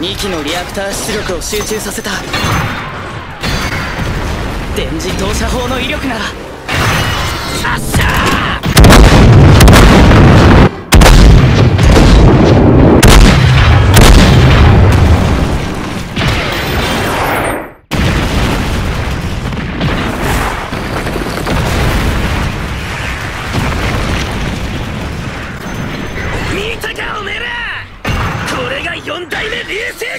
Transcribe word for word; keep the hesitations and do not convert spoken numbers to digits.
にきのリアクター出力を集中させた。電磁投射砲の威力なら。さっしゃー。見たかおめえら、これがよん代目流星